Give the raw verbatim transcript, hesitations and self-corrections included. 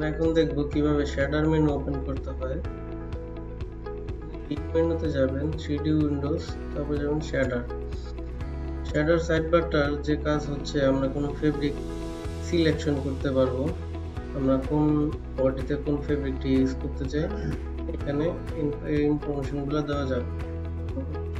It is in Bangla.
আমরা এখন দেখব কিভাবে শ্যাডার মেনু ওপেন করতে হয়। এই মেনুতে যাবেন, থ্রি ডি উইন্ডোজ, তারপর যাবেন শ্যাডার। শ্যাডার সাইডবারটার যে কাজ হচ্ছে, আমরা কোনো ফেব্রিক সিলেকশন করতে পারবো। আমরা কোন বডিতে কোন ফেব্রিকটি ইউজ করতে চাই, এখানে এই ইনফরমেশনগুলো দেওয়া যাবে।